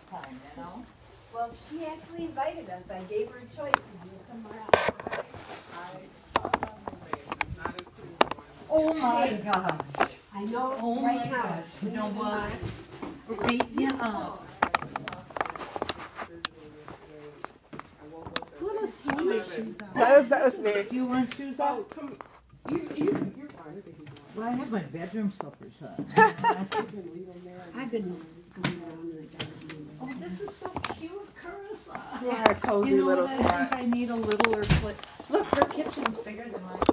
time, you know? Well, she actually invited us. I gave her a choice to do it somewhere else. Oh my gosh. I know Oh right my now. gosh. You know what? We're beating you up. What a sweet shoes on. That was me. Do you want shoes Oh, on? come. You're fine. I think you Well, I have my bedroom slippers on. I've been going around in the garden. Oh, this is so cute, Carissa. want. A cozy You know little what? I spot. think I need a littler place. Look, her kitchen's bigger than mine.